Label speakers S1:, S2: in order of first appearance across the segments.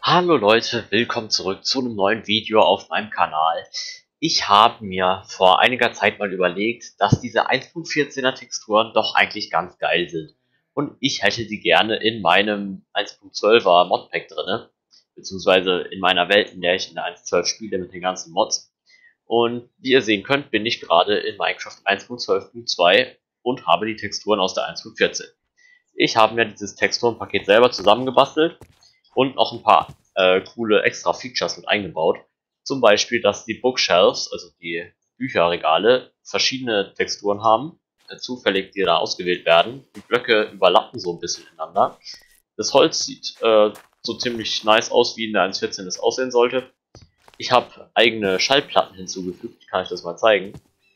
S1: Hallo Leute, willkommen zurück zu einem neuen Video auf meinem Kanal. Ich habe mir vor einiger Zeit mal überlegt, dass diese 1.14er Texturen doch eigentlich ganz geil sind. Und ich hätte die gerne in meinem 1.12er Modpack drinne, beziehungsweise in meiner Welt, in der ich in der 1.12 spiele mit den ganzen Mods. Und wie ihr sehen könnt, bin ich gerade in Minecraft 1.12.2 und habe die Texturen aus der 1.14. Ich habe mir dieses Texturenpaket selber zusammengebastelt und noch ein paar coole extra Features mit eingebaut. Zum Beispiel, dass die Bookshelves, also die Bücherregale, verschiedene Texturen haben, zufällig die da ausgewählt werden. Die Blöcke überlappen so ein bisschen ineinander. Das Holz sieht so ziemlich nice aus, wie in der 1.14 es aussehen sollte. Ich habe eigene Schallplatten hinzugefügt, kann ich das mal zeigen.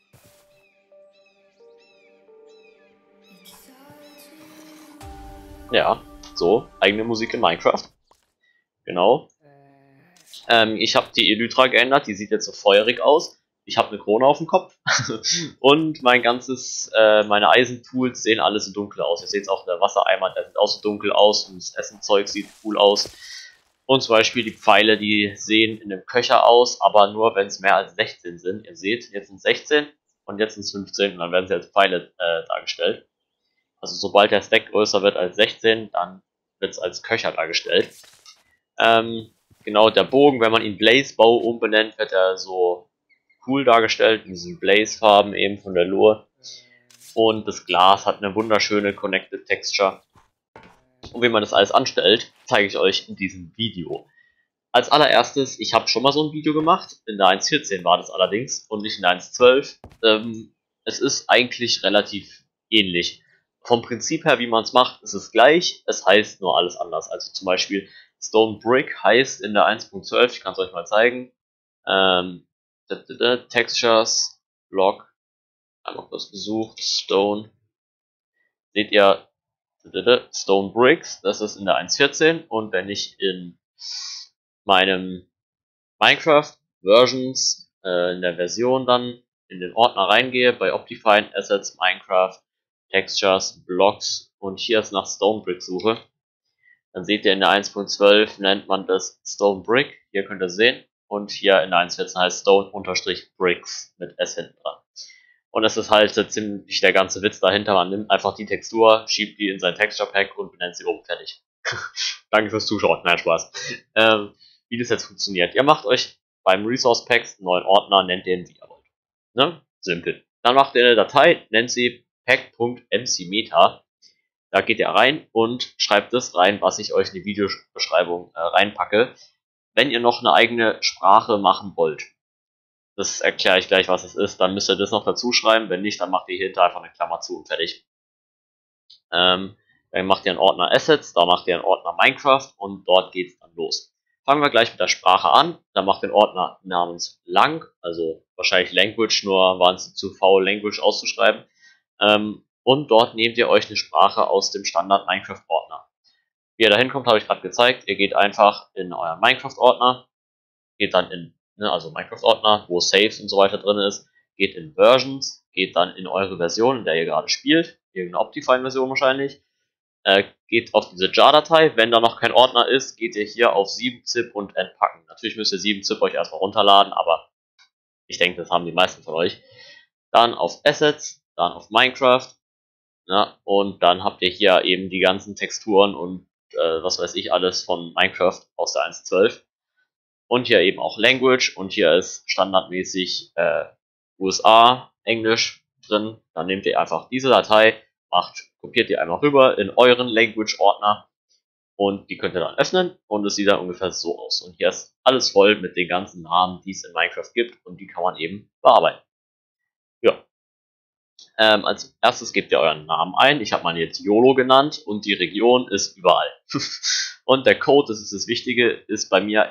S1: Ja, so, eigene Musik in Minecraft. Genau. Ich habe die Elytra geändert, die sieht jetzt so feurig aus. Ich habe eine Krone auf dem Kopf und meine Eisentools sehen alle so dunkel aus. Ihr seht auch der Wassereimer, der sieht auch so dunkel aus und das Essenzeug sieht cool aus. Und zum Beispiel die Pfeile, die sehen in dem Köcher aus, aber nur wenn es mehr als 16 sind. Ihr seht, jetzt sind 16 und jetzt sind es 15 und dann werden sie als Pfeile dargestellt. Also sobald der Stack größer wird als 16, dann wird es als Köcher dargestellt. Genau, der Bogen, wenn man ihn Blaze-Bow umbenennt, wird er so cool dargestellt, in diesen Blaze-Farben eben von der Lure. Und das Glas hat eine wunderschöne Connected Texture. Und wie man das alles anstellt, zeige ich euch in diesem Video. Als allererstes, ich habe schon mal so ein Video gemacht, in der 1.14 war das allerdings und nicht in der 1.12. Es ist eigentlich relativ ähnlich. Vom Prinzip her, wie man es macht, ist es gleich, es heißt nur alles anders. Also zum Beispiel Stone Brick heißt in der 1.12, ich kann es euch mal zeigen, Textures, Block, einmal kurz gesucht, Stone, seht ihr, Stone Bricks, das ist in der 1.14 und wenn ich in meinem Minecraft Versions in der Version dann in den Ordner reingehe, bei Optifine, Assets, Minecraft, Textures, Blocks und hier jetzt nach Stone Brick suche, dann seht ihr in der 1.12 nennt man das Stone Brick, hier könnt ihr sehen, und hier in der 1.14 heißt Stone-Bricks mit S hinten dran. Und das ist halt ziemlich der ganze Witz dahinter, man nimmt einfach die Textur, schiebt die in sein Texture Pack und benennt sie oben, fertig. Danke fürs Zuschauen, nein, Spaß. Wie das jetzt funktioniert. Ihr macht euch beim Resource Packs einen neuen Ordner, nennt den wie ihr wollt. Ne? Simpel. Dann macht ihr eine Datei, nennt sie pack.mcmeta. Da geht ihr rein und schreibt das rein, was ich euch in die Videobeschreibung reinpacke. Wenn ihr noch eine eigene Sprache machen wollt, das erkläre ich gleich, was es ist, dann müsst ihr das noch dazu schreiben. Wenn nicht, dann macht ihr hier hinter einfach eine Klammer zu und fertig. Dann macht ihr einen Ordner Assets, da macht ihr einen Ordner Minecraft und dort geht's dann los. Fangen wir gleich mit der Sprache an. Dann macht ihr einen Ordner namens Lang, also wahrscheinlich Language, nur waren sie zu faul, Language auszuschreiben. Und dort nehmt ihr euch eine Sprache aus dem Standard Minecraft Ordner. Wie ihr da hinkommt, habe ich gerade gezeigt. Ihr geht einfach in euren Minecraft Ordner, geht dann in, also Minecraft Ordner, wo Saves und so weiter drin ist, geht in Versions, geht dann in eure Version, in der ihr gerade spielt, irgendeine Optifine-Version wahrscheinlich, geht auf diese Jar-Datei, wenn da noch kein Ordner ist, geht ihr hier auf 7-Zip und entpacken. Natürlich müsst ihr 7-Zip euch erstmal runterladen, aber ich denke, das haben die meisten von euch. Dann auf Assets, dann auf Minecraft, ja, und dann habt ihr hier eben die ganzen Texturen und was weiß ich alles von Minecraft aus der 1.12. Und hier eben auch Language und hier ist standardmäßig USA, Englisch drin. Dann nehmt ihr einfach diese Datei, kopiert die einmal rüber in euren Language-Ordner und die könnt ihr dann öffnen und es sieht dann ungefähr so aus. Und hier ist alles voll mit den ganzen Namen, die es in Minecraft gibt und die kann man eben bearbeiten. Ja. Als erstes gebt ihr euren Namen ein. Ich habe meinen jetzt YOLO genannt und die Region ist überall. Und der Code, das ist das Wichtige, ist bei mir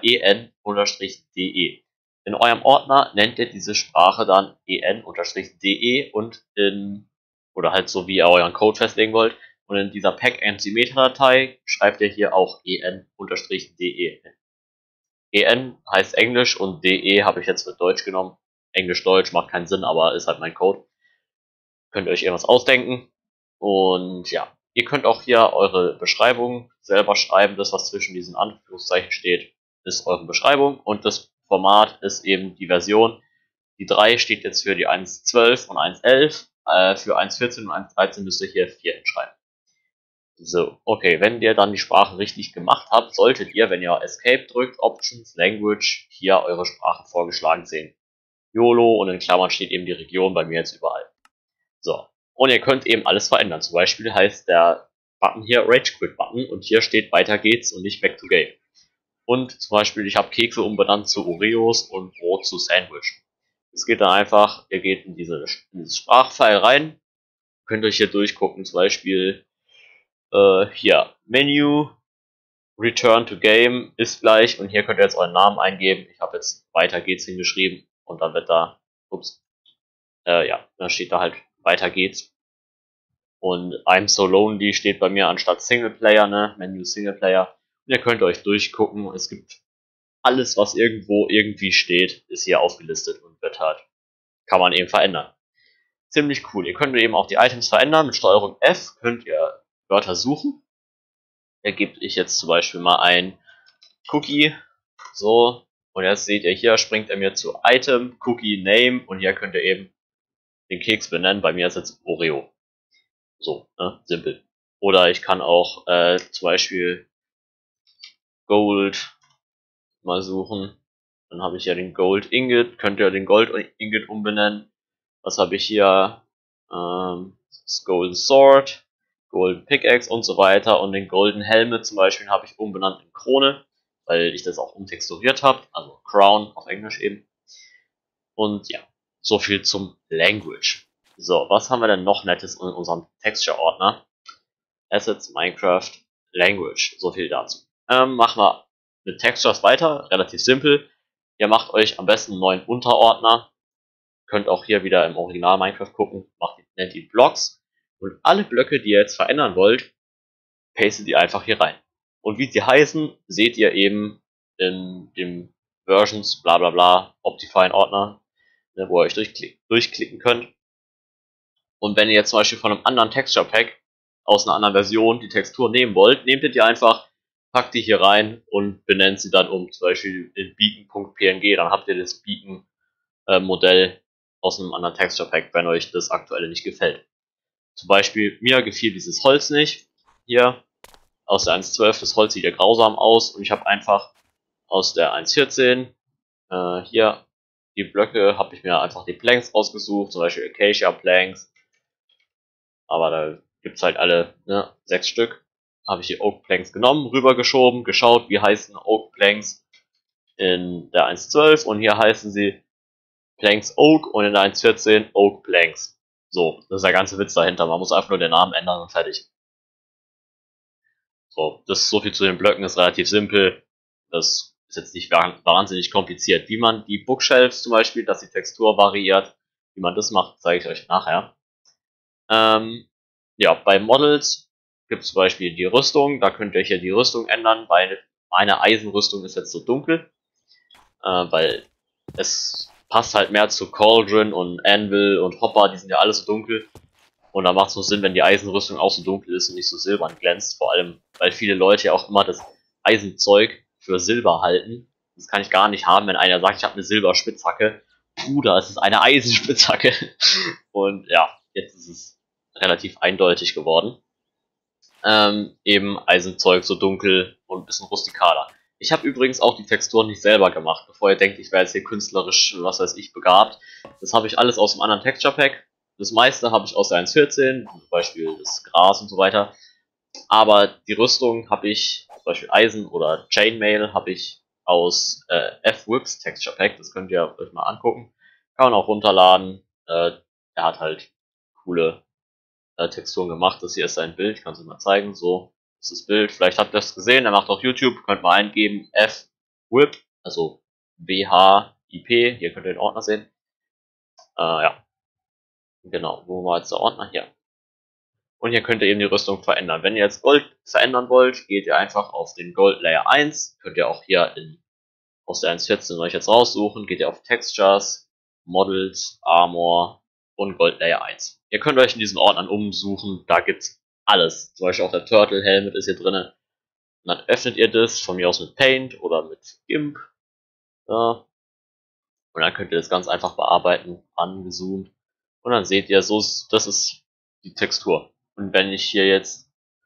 S1: en-de. In eurem Ordner nennt ihr diese Sprache dann en-de und oder halt so wie ihr euren Code festlegen wollt. Und in dieser pack-mcmeta-Datei schreibt ihr hier auch en-de hin. En heißt Englisch und de habe ich jetzt mit Deutsch genommen. Englisch-Deutsch macht keinen Sinn, aber ist halt mein Code. Könnt ihr euch irgendwas ausdenken. Und ja, Ihr könnt auch hier eure Beschreibung selber schreiben. Das, was zwischen diesen Anführungszeichen steht, ist eure Beschreibung und das Format ist eben die Version. Die 3 steht jetzt für die 1.12 und 1.11. Für 1.14 und 1.13 müsst ihr hier 4 hinschreiben. So, okay, wenn ihr dann die Sprache richtig gemacht habt, solltet ihr, wenn ihr Escape drückt, Options, Language, hier eure Sprache vorgeschlagen sehen. YOLO und in Klammern steht eben die Region, bei mir jetzt überall. So, und ihr könnt eben alles verändern. Zum Beispiel heißt der Button hier Rage Quit Button und hier steht weiter geht's und nicht Back to Game. Und zum Beispiel, ich habe Kekse umbenannt zu Oreos und Brot zu Sandwich. Es geht dann einfach, ihr geht in dieses Sprachfile rein, könnt euch hier durchgucken, zum Beispiel hier Menü, Return to Game ist gleich und hier könnt ihr jetzt euren Namen eingeben. Ich habe jetzt weiter geht's hingeschrieben und dann wird da, ja, dann steht da halt weiter geht's. Und I'm so lonely steht bei mir anstatt Singleplayer, ne, Menü Singleplayer. Und ihr könnt euch durchgucken, es gibt alles, was irgendwo irgendwie steht, ist hier aufgelistet und wird halt, kann man eben verändern. Ziemlich cool. Ihr könnt eben auch die Items verändern. Mit Steuerung F könnt ihr Wörter suchen. Da gebe ich jetzt zum Beispiel mal ein Cookie. So. Und jetzt seht ihr, hier springt er mir zu Item, Cookie, Name. Und hier könnt ihr eben den Keks benennen. Bei mir ist jetzt Oreo. So, ne? Simpel. Oder ich kann auch zum Beispiel Gold mal suchen. Dann habe ich ja den Gold Ingot. Könnt ihr den Gold Ingot umbenennen. Was habe ich hier? Das Golden Sword, Golden Pickaxe und so weiter. Und den Golden Helmet zum Beispiel habe ich umbenannt in Krone, weil ich das auch umtexturiert habe. Also Crown auf Englisch eben. Und ja, so viel zum Language. So, was haben wir denn noch Nettes in unserem Texture-Ordner? Assets, Minecraft, Language. So viel dazu. Machen wir mit Textures weiter. Relativ simpel. Ihr macht euch am besten einen neuen Unterordner. Könnt auch hier wieder im Original Minecraft gucken, nennt ihn Blocks und alle Blöcke, die ihr jetzt verändern wollt, pastet ihr einfach hier rein. Und wie sie heißen, seht ihr eben in dem Versions bla bla bla Optifine Ordner, ne, wo ihr euch durchklicken könnt. Und wenn ihr jetzt zum Beispiel von einem anderen Texture Pack aus einer anderen Version die Textur nehmen wollt, nehmt ihr die einfach, packt die hier rein und benennt sie dann um, zum Beispiel in beacon.png, dann habt ihr das Beacon Modell aus einem anderen Texture Pack, wenn euch das aktuelle nicht gefällt. Zum Beispiel, mir gefiel dieses Holz nicht. Hier, aus der 1.12, das Holz sieht ja grausam aus und ich habe einfach aus der 1.14, hier, die Blöcke, habe ich mir einfach die Planks ausgesucht, zum Beispiel Acacia Planks. Aber da gibt's halt alle, ne, 6 Stück. Habe ich die Oak Planks genommen, rübergeschoben, geschaut, wie heißen Oak Planks in der 1.12 und hier heißen sie Planks Oak und in der 1.14 Oak Planks. So, das ist der ganze Witz dahinter. Man muss einfach nur den Namen ändern und fertig. So, das ist so viel zu den Blöcken, ist relativ simpel. Das ist jetzt nicht wahnsinnig kompliziert. Wie man die Bookshelves zum Beispiel, dass die Textur variiert, wie man das macht, zeige ich euch nachher. Ja, bei Models gibt es zum Beispiel die Rüstung. Da könnt ihr hier die Rüstung ändern, weil meine Eisenrüstung ist jetzt so dunkel. Weil es passt halt mehr zu Cauldron und Anvil und Hopper, die sind ja alles so dunkel. Und da macht es nur Sinn, wenn die Eisenrüstung auch so dunkel ist und nicht so silbern glänzt. Vor allem, weil viele Leute ja auch immer das Eisenzeug für Silber halten. Das kann ich gar nicht haben, wenn einer sagt, ich habe eine Silberspitzhacke. Bruder, es ist eine Eisenspitzhacke. Und ja, jetzt ist es relativ eindeutig geworden. Eben Eisenzeug so dunkel und ein bisschen rustikaler. Ich habe übrigens auch die Texturen nicht selber gemacht, bevor ihr denkt, ich wäre jetzt hier künstlerisch, was weiß ich, begabt. Das habe ich alles aus einem anderen Texture Pack. Das meiste habe ich aus der 1.14, zum Beispiel das Gras und so weiter. Aber die Rüstung habe ich, zum Beispiel Eisen oder Chainmail, habe ich aus F-Whips Texture Pack. Das könnt ihr euch mal angucken. Kann man auch runterladen. Er hat halt coole Texturen gemacht. Das hier ist sein Bild, ich kann es euch mal zeigen. So ist das Bild. Vielleicht habt ihr das gesehen. Er macht auch YouTube. Könnt mal eingeben F-Whip, also W-H-I-P. Hier könnt ihr den Ordner sehen. Ja. Genau, wo war jetzt der Ordner? Hier. Und hier könnt ihr eben die Rüstung verändern. Wenn ihr jetzt Gold verändern wollt, geht ihr einfach auf den Gold Layer 1. Könnt ihr auch hier aus der 1.14 euch jetzt raussuchen. Geht ihr auf Textures, Models, Armor und Gold Layer 1. Ihr könnt euch in diesen Ordnern umsuchen. Da gibt's alles. Zum Beispiel auch der Turtle Helmet ist hier drin. Und dann öffnet ihr das, von mir aus mit Paint oder mit GIMP. Ja. Und dann könnt ihr das ganz einfach bearbeiten, angezoomt. Und dann seht ihr, das ist die Textur. Und wenn ich hier jetzt,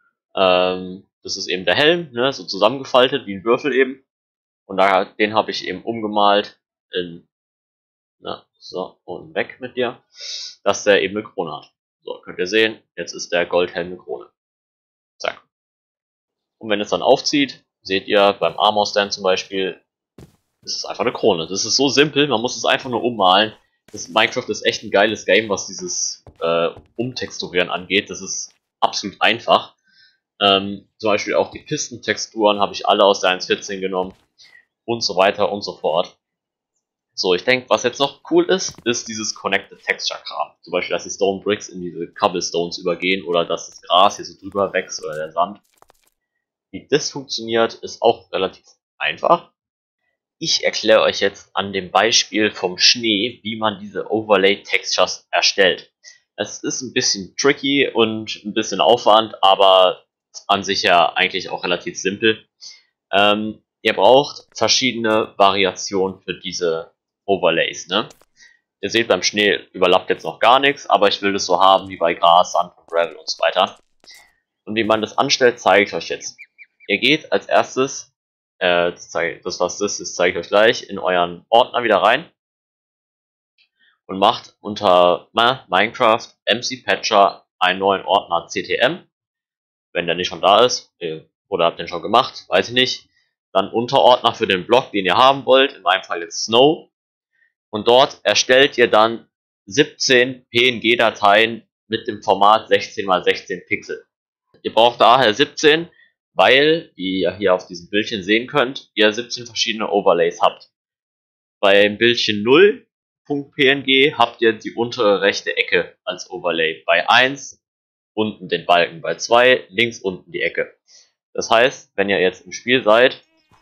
S1: das ist eben der Helm, ne, so zusammengefaltet, wie ein Würfel eben. Und den habe ich eben umgemalt in, na, so, und weg mit dir, dass der eben eine Krone hat. So, könnt ihr sehen, jetzt ist der Goldhelm eine Krone. Zack. Und wenn es dann aufzieht, seht ihr beim Armor Stand zum Beispiel, ist es einfach eine Krone. Das ist so simpel, man muss es einfach nur ummalen. Minecraft ist echt ein geiles Game, was dieses Umtexturieren angeht. Das ist absolut einfach. Zum Beispiel auch die Pistentexturen habe ich alle aus der 1.14 genommen und so weiter und so fort. So, ich denke, was jetzt noch cool ist, ist dieses Connected Texture Kram. Zum Beispiel, dass die Stone Bricks in diese Cobblestones übergehen oder dass das Gras hier so drüber wächst oder der Sand. Wie das funktioniert, ist auch relativ einfach. Ich erkläre euch jetzt an dem Beispiel vom Schnee, wie man diese Overlay Textures erstellt. Es ist ein bisschen tricky und ein bisschen Aufwand, aber an sich ja eigentlich auch relativ simpel. Ihr braucht verschiedene Variationen für diese Overlays, ne? Ihr seht, beim Schnee überlappt jetzt noch gar nichts, aber ich will das so haben wie bei Gras, Sand und Gravel und so weiter. Und wie man das anstellt, zeige ich euch jetzt. Ihr geht als erstes, das zeige ich euch gleich, in euren Ordner wieder rein und macht unter Minecraft MC Patcher einen neuen Ordner CTM. Wenn der nicht schon da ist, oder habt den schon gemacht, weiß ich nicht. Dann Unterordner für den Block, den ihr haben wollt, in meinem Fall jetzt Snow. Und dort erstellt ihr dann 17 PNG-Dateien mit dem Format 16 x 16 Pixel. Ihr braucht daher 17, weil, wie ihr hier auf diesem Bildchen sehen könnt, ihr 17 verschiedene Overlays habt. Beim Bildchen 0.png habt ihr die untere rechte Ecke als Overlay. Bei 1 unten den Balken, bei 2 links unten die Ecke. Das heißt, wenn ihr jetzt im Spiel seid,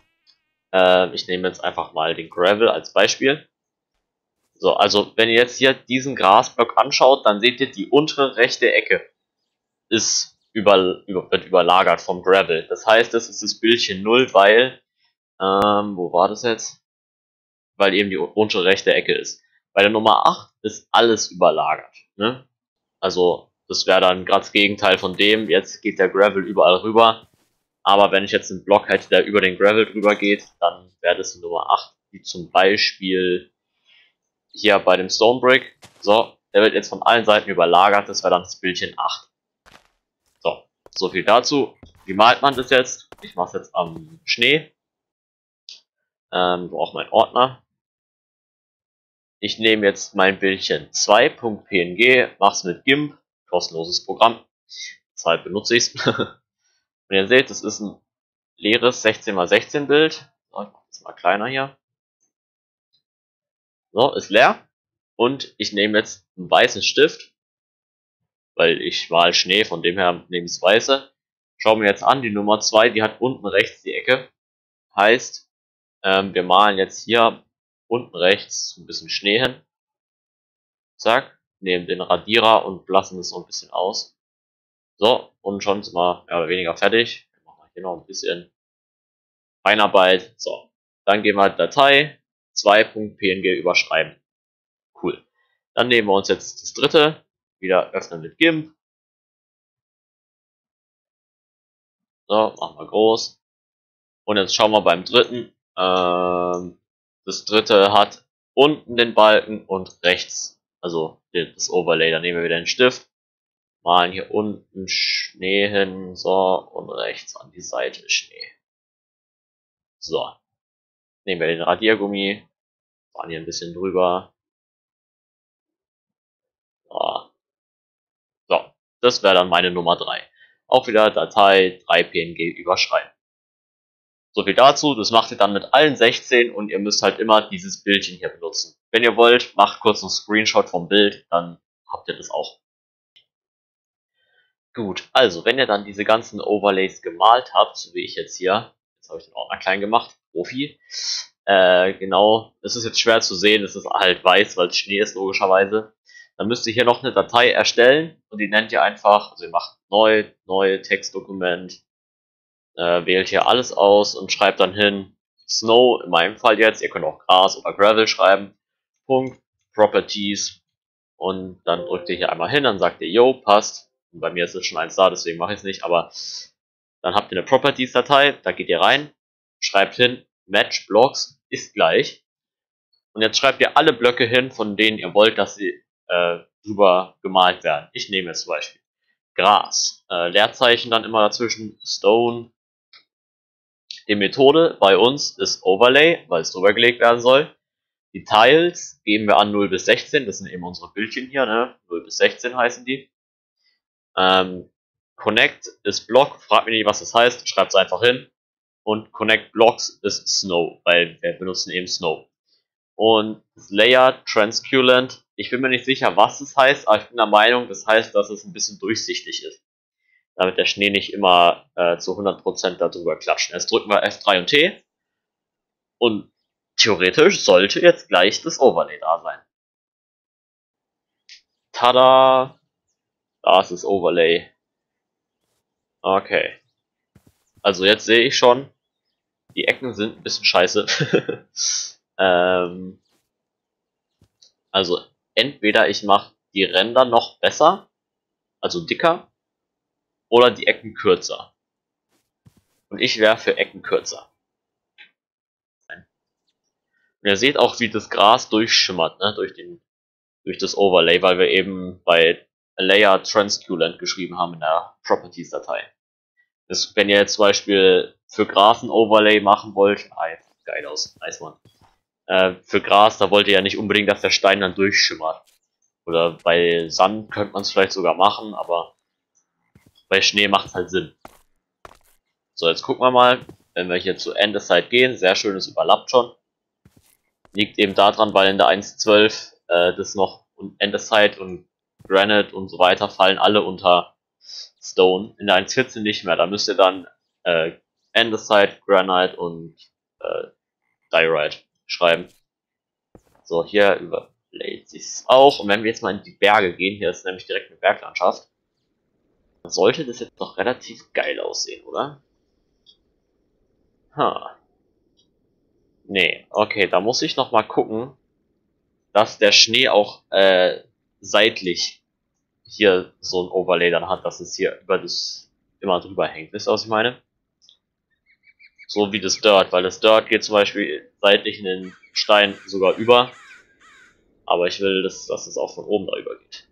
S1: ich nehme jetzt einfach mal den Gravel als Beispiel. So, also wenn ihr jetzt hier diesen Grasblock anschaut, dann seht ihr, die untere rechte Ecke ist wird überlagert vom Gravel. Das heißt, das ist das Bildchen 0, weil, wo war das jetzt? Weil eben die untere rechte Ecke ist. Bei der Nummer 8 ist alles überlagert. Ne? Also das wäre dann gerade das Gegenteil von dem. Jetzt geht der Gravel überall rüber. Aber wenn ich jetzt einen Block hätte, der über den Gravel drüber geht, dann wäre das Nummer 8, wie zum Beispiel hier bei dem Stone Brick. So, der wird jetzt von allen Seiten überlagert. Das wäre dann das Bildchen 8. So viel dazu. Wie malt man das jetzt? Ich mache es jetzt am Schnee. So auch mein Ordner. Ich nehme jetzt mein Bildchen 2.png, mache es mit GIMP, kostenloses Programm. Deshalb benutze ich es. Und ihr seht, es ist ein leeres 16 x 16 Bild. So, ich mache es mal kleiner hier. So, ist leer. Und ich nehme jetzt einen weißen Stift, weil ich mal Schnee, von dem her nehme ich das Weiße. Schau mir jetzt an, die Nummer 2, die hat unten rechts die Ecke. Heißt, wir malen jetzt hier unten rechts ein bisschen Schnee hin. Zack, nehmen den Radierer und blassen es so ein bisschen aus. So, und schon sind wir mehr oder weniger fertig. Wir machen hier noch ein bisschen Feinarbeit. So, dann gehen wir Datei 2.png überschreiben. Cool. Dann nehmen wir uns jetzt das dritte, wieder öffnen mit GIMP. So, machen wir groß. Und jetzt schauen wir beim dritten. Das dritte hat unten den Balken und rechts, also das Overlay. Dann nehmen wir wieder den Stift, malen hier unten Schnee hin, so, und rechts an die Seite Schnee. So, nehmen wir den Radiergummi, fahren hier ein bisschen drüber. So, das wäre dann meine Nummer 3. Auch wieder Datei 3png überschreiben. So viel dazu, das macht ihr dann mit allen 16 und ihr müsst halt immer dieses Bildchen hier benutzen. Wenn ihr wollt, macht kurz einen Screenshot vom Bild, dann habt ihr das auch. Gut, also wenn ihr dann diese ganzen Overlays gemalt habt, so wie ich jetzt hier, jetzt habe ich den Ordner klein gemacht, Profi, genau, es ist jetzt schwer zu sehen, es ist halt weiß, weil es Schnee ist logischerweise. Dann müsst ihr hier noch eine Datei erstellen und die nennt ihr einfach, also ihr macht neu Textdokument, wählt hier alles aus und schreibt dann hin Snow, in meinem Fall jetzt, ihr könnt auch Gras oder Gravel schreiben, Punkt, Properties, und dann drückt ihr hier einmal hin, dann sagt ihr, yo, passt. Und bei mir ist es schon eins da, deswegen mache ich es nicht, aber dann habt ihr eine Properties-Datei, da geht ihr rein, schreibt hin, Match Blocks ist gleich. Und jetzt schreibt ihr alle Blöcke hin, von denen ihr wollt, dass sie drüber gemalt werden. Ich nehme jetzt zum Beispiel Gras, Leerzeichen dann immer dazwischen, Stone. Die Methode bei uns ist Overlay, weil es drüber gelegt werden soll. Die Tiles geben wir an 0 bis 16, das sind eben unsere Bildchen hier, ne? 0 bis 16 heißen die. Connect ist Block, fragt mich nicht, was das heißt, schreibt es einfach hin. Und Connect Blocks ist Snow, weil wir benutzen eben Snow. Und das Layer Transculent, ich bin mir nicht sicher, was das heißt, aber ich bin der Meinung, das heißt, dass es ein bisschen durchsichtig ist. Damit der Schnee nicht immer zu 100% darüber klatscht. Jetzt drücken wir F3 und T. Und theoretisch sollte jetzt gleich das Overlay da sein. Tada! Da ist das Overlay. Okay. Also jetzt sehe ich schon, die Ecken sind ein bisschen scheiße. Also entweder ich mache die Ränder noch besser, also dicker, oder die Ecken kürzer. Und ich wäre für Ecken kürzer. Und ihr seht auch, wie das Gras durchschimmert, ne, durch das Overlay, weil wir eben bei Layer Transculent geschrieben haben in der Properties-Datei. Wenn ihr jetzt zum Beispiel für Gras ein Overlay machen wollt, geil aus, nice one. Für Gras, da wollt ihr ja nicht unbedingt, dass der Stein dann durchschimmert. Oder bei Sand könnte man es vielleicht sogar machen, aber bei Schnee macht es halt Sinn. So, jetzt gucken wir mal, wenn wir hier zu End of Side gehen, sehr schön, es überlappt schon. Liegt eben daran, weil in der 1.12 das noch und Andesite und Granite und so weiter fallen alle unter Stone. In der 1.14 nicht mehr. Da müsst ihr dann Andesite, Granite und Diorite schreiben. So, hier überlädt sich's auch. Und wenn wir jetzt mal in die Berge gehen, hier ist nämlich direkt eine Berglandschaft, dann sollte das jetzt doch relativ geil aussehen, oder? Nee, okay, da muss ich noch mal gucken, dass der Schnee auch seitlich hier so ein Overlay dann hat, dass es hier über das immer drüber hängt. Wisst ihr, was ich meine? So wie das Dirt, weil das Dirt geht zum Beispiel seitlich in den Stein sogar über. Aber ich will, dass es auch von oben drüber geht.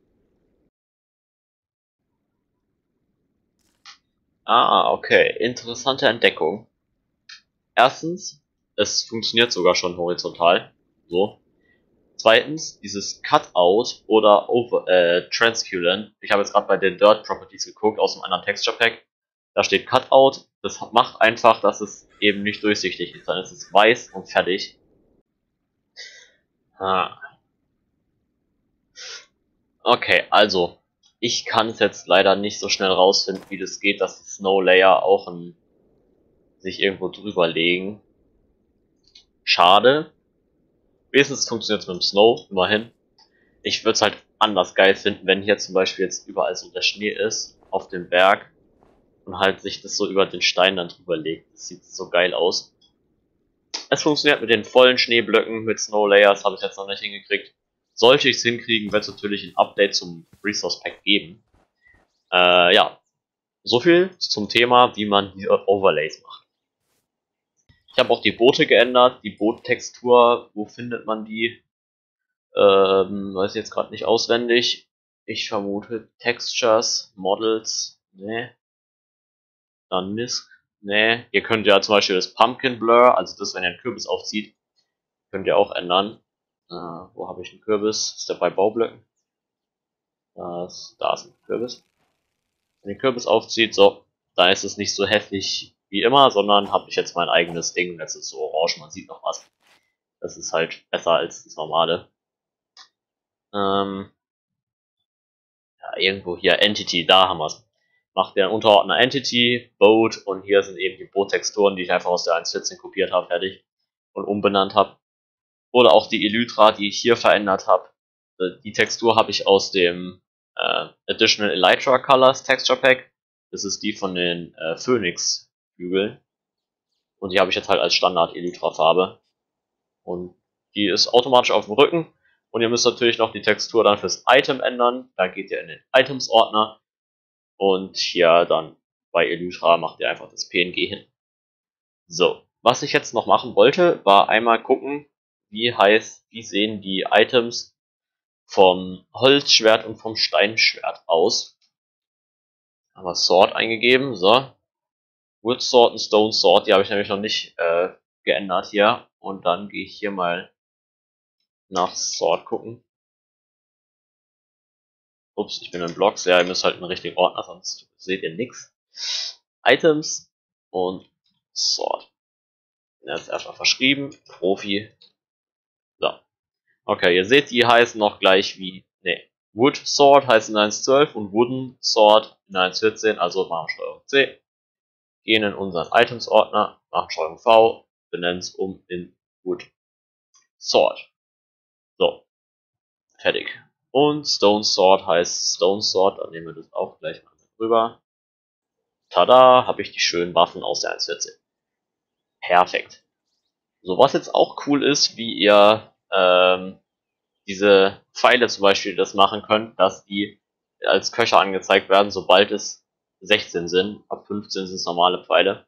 S1: Ah, okay. Interessante Entdeckung. Erstens, es funktioniert sogar schon horizontal. So. Zweitens, dieses Cutout oder Transculent. Ich habe jetzt gerade bei den Dirt Properties geguckt aus einem anderen Texture Pack. Da steht Cutout. Das macht einfach, dass es eben nicht durchsichtig ist. Dann ist es weiß und fertig. Okay, also ich kann es jetzt leider nicht so schnell rausfinden, wie das geht, dass die Snow Layer auch sich irgendwo drüber legen. Schade. Wenigstens funktioniert es mit dem Snow, immerhin. Ich würde es halt anders geil finden, wenn hier zum Beispiel jetzt überall so der Schnee ist, auf dem Berg, und halt sich das so über den Stein dann drüber legt. Das sieht so geil aus. Es funktioniert mit den vollen Schneeblöcken, mit Snow Layers, habe ich jetzt noch nicht hingekriegt. Sollte ich es hinkriegen, wird es natürlich ein Update zum Resource Pack geben. Ja, so viel zum Thema, wie man die Overlays macht. Ich habe auch die Boote geändert, die Boottextur, wo findet man die? Weiß ich jetzt gerade nicht auswendig. Ich vermute Textures, Models, ne. Dann Misk, ne. Ihr könnt ja zum Beispiel das Pumpkin Blur, also das, wenn ihr einen Kürbis aufzieht, könnt ihr auch ändern. Wo habe ich einen Kürbis? Ist der bei Baublöcken? Da ist ein Kürbis. Wenn ihr den Kürbis aufzieht, so, dann ist es nicht so hässlich wie immer, sondern habe ich jetzt mein eigenes Ding. Das ist so orange, man sieht noch was. Das ist halt besser als das normale. Ja, irgendwo hier Entity, da haben wir es. Macht der Unterordner Entity, Boat, und hier sind eben die Boot-Texturen, die ich einfach aus der 1.14 kopiert habe, fertig und umbenannt habe. Oder auch die Elytra, die ich hier verändert habe. Die Textur habe ich aus dem Additional Elytra Colors Texture Pack. Das ist die von den Phoenix-Flügeln. Und die habe ich jetzt halt als Standard Elytra-Farbe. Und die ist automatisch auf dem Rücken. Und ihr müsst natürlich noch die Textur dann fürs Item ändern. Da geht ihr in den Items-Ordner. Und hier dann bei Elytra macht ihr einfach das PNG hin. So, was ich jetzt noch machen wollte, war einmal gucken, wie sehen die Items vom Holzschwert und vom Steinschwert aus. Haben wir Sword eingegeben, so. Wood Sword und Stone Sword, die habe ich nämlich noch nicht geändert hier. Und dann gehe ich hier mal nach Sword gucken. Ups, ich bin in Blocks. Ja, ihr müsst halt einen richtigen Ordner, sonst seht ihr nichts. Items und Sword. Jetzt erstmal verschrieben. Profi. So. Okay, ihr seht, die heißen noch gleich wie, Wood Sword heißt in 1.12 und Wooden Sword in 1.14, also machen Steuerung C. Gehen in unseren Items Ordner, machen Steuerung V, benennen es um in Wood Sword. So. Fertig. Und Stone Sword heißt Stone Sword, dann nehmen wir das auch gleich mal mit rüber. Tada, habe ich die schönen Waffen aus der 1.14. Perfekt. So, was jetzt auch cool ist, wie ihr diese Pfeile zum Beispiel das machen könnt, dass die als Köcher angezeigt werden, sobald es 16 sind. Ab 15 sind es normale Pfeile.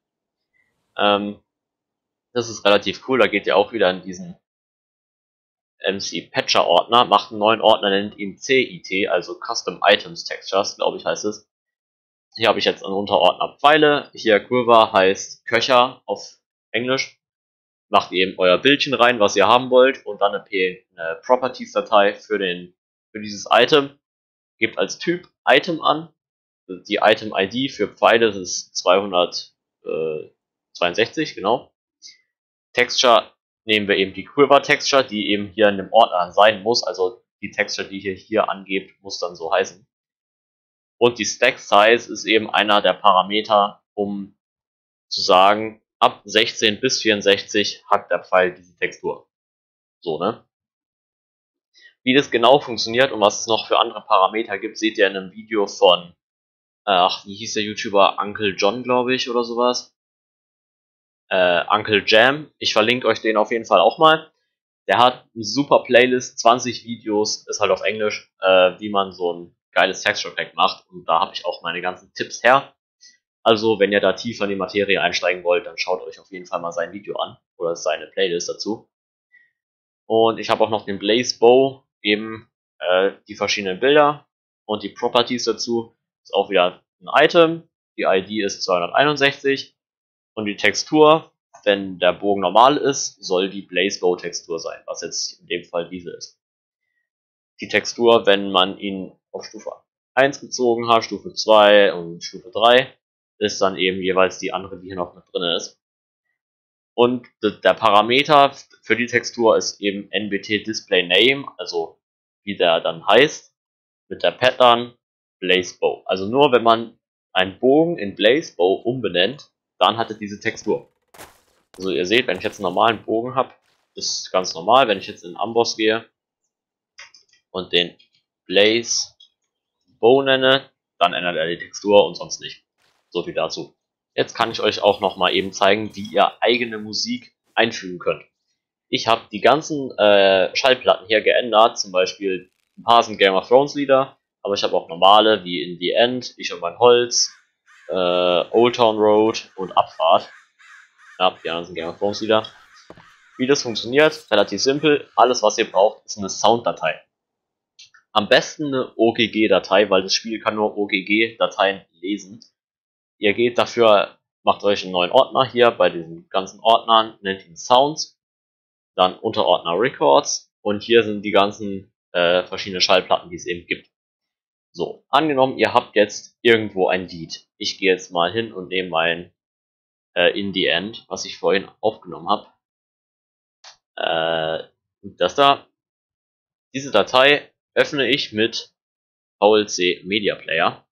S1: Das ist relativ cool, da geht ihr auch wieder in diesen MC Patcher Ordner, macht einen neuen Ordner, nennt ihn CIT, also Custom Items Textures, glaube ich heißt es. Hier habe ich jetzt einen Unterordner Pfeile, hier Quiver heißt Köcher auf Englisch. Macht eben euer Bildchen rein, was ihr haben wollt, und dann eine Properties-Datei für dieses Item. Gebt als Typ Item an. Die Item-ID für Pfeile ist 262, genau. Texture nehmen wir eben die Quiver-Texture, die eben hier in dem Ordner sein muss. Also die Texture, die ihr hier angebt, muss dann so heißen. Und die Stack-Size ist eben einer der Parameter, um zu sagen, ab 16 bis 64 hat der Pfeil diese Textur. So, ne? Wie das genau funktioniert und was es noch für andere Parameter gibt, seht ihr in einem Video von, wie hieß der YouTuber? Uncle John, glaube ich, oder sowas. Uncle Jam. Ich verlinke euch den auf jeden Fall auch mal. Der hat eine super Playlist, 20 Videos, ist halt auf Englisch, wie man so ein geiles Texture Pack macht. Und da habe ich auch meine ganzen Tipps her. Also, wenn ihr da tiefer in die Materie einsteigen wollt, dann schaut euch auf jeden Fall mal sein Video an. Oder seine Playlist dazu. Und ich habe auch noch den Blaze Bow, eben die verschiedenen Bilder und die Properties dazu. Ist auch wieder ein Item. Die ID ist 261 und die Textur, wenn der Bogen normal ist, soll die Blaze Bow Textur sein, was jetzt in dem Fall diese ist. Die Textur, wenn man ihn auf Stufe 1 gezogen hat, Stufe 2 und Stufe 3, ist dann eben jeweils die andere, die hier noch mit drin ist. Und der Parameter für die Textur ist eben NBT Display Name, also wie der dann heißt, mit der Pattern Blaze Bow. Also nur wenn man einen Bogen in Blaze Bow umbenennt, dann hat er diese Textur. Also ihr seht, wenn ich jetzt einen normalen Bogen habe, ist ganz normal. Wenn ich jetzt in Amboss gehe und den Blaze Bow nenne, dann ändert er die Textur und sonst nicht. So viel dazu. Jetzt kann ich euch auch noch mal eben zeigen, wie ihr eigene Musik einfügen könnt. Ich habe die ganzen Schallplatten hier geändert, zum Beispiel ein paar sind Game of Thrones Lieder, aber ich habe auch normale wie In the End, Ich und mein Holz, Old Town Road und Abfahrt. Ja, die anderen sind Game of Thrones Lieder. Wie das funktioniert, relativ simpel. Alles, was ihr braucht, ist eine Sounddatei. Am besten eine OGG-Datei, weil das Spiel kann nur OGG-Dateien lesen. Ihr geht dafür, macht euch einen neuen Ordner hier bei diesen ganzen Ordnern, nennt ihn Sounds, dann Unterordner Records und hier sind die ganzen verschiedenen Schallplatten, die es eben gibt. So, angenommen, ihr habt jetzt irgendwo ein Lied. Ich gehe jetzt mal hin und nehme mein In the End, was ich vorhin aufgenommen habe. Das da. Diese Datei öffne ich mit VLC Media Player.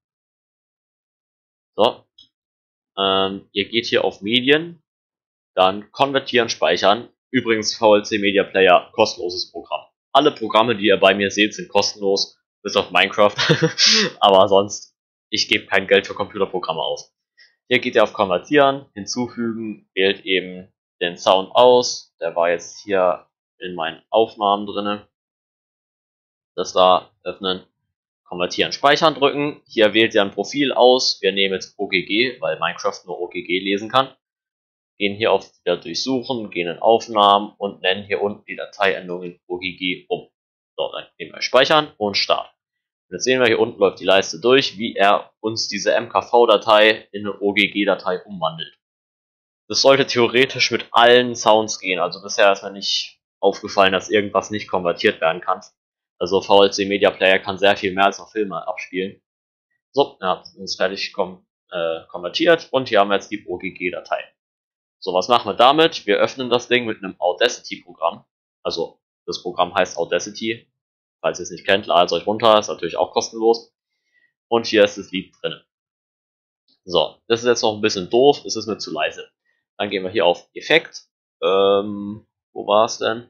S1: So. Ihr geht hier auf Medien, dann konvertieren, speichern. Übrigens VLC Media Player, kostenloses Programm. alle Programme, die ihr bei mir seht, sind kostenlos, bis auf Minecraft. Aber sonst, ich gebe kein Geld für Computerprogramme aus. Hier geht ihr auf Konvertieren, hinzufügen, wählt eben den Sound aus. Der war jetzt hier in meinen Aufnahmen drinne. Das da öffnen, konvertieren, speichern drücken. Hier wählt ihr ein Profil aus. Wir nehmen jetzt OGG, weil Minecraft nur OGG lesen kann. Gehen hier auf wieder durchsuchen, gehen in Aufnahmen und nennen hier unten die Dateiendung in OGG um. So, dann nehmen wir speichern und Start. Und jetzt sehen wir, hier unten läuft die Leiste durch, wie er uns diese MKV-Datei in eine OGG-Datei umwandelt. Das sollte theoretisch mit allen Sounds gehen. Also bisher ist mir nicht aufgefallen, dass irgendwas nicht konvertiert werden kann. Also VLC Media Player kann sehr viel mehr als noch Filme abspielen. So, ja, ist fertig konvertiert und hier haben wir jetzt die OGG-Datei. So, was machen wir damit? Wir öffnen das Ding mit einem Audacity-Programm. Also, das Programm heißt Audacity. Falls ihr es nicht kennt, ladet es euch runter, ist natürlich auch kostenlos. Und hier ist das Lied drin. So, das ist jetzt noch ein bisschen doof, es ist mir zu leise. Dann gehen wir hier auf Effekt. Wo war es denn?